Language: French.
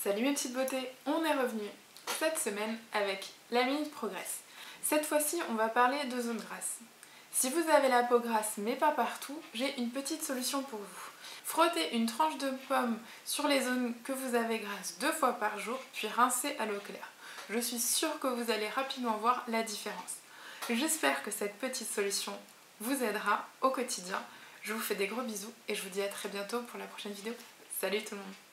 Salut mes petites beautés, on est revenu cette semaine avec la Minute Progress. Cette fois-ci, on va parler de zones grasses. Si vous avez la peau grasse mais pas partout, j'ai une petite solution pour vous. Frottez une tranche de pomme sur les zones que vous avez grasses 2 fois par jour, puis rincez à l'eau claire. Je suis sûre que vous allez rapidement voir la différence. J'espère que cette petite solution vous aidera au quotidien. Je vous fais des gros bisous et je vous dis à très bientôt pour la prochaine vidéo. Salut tout le monde!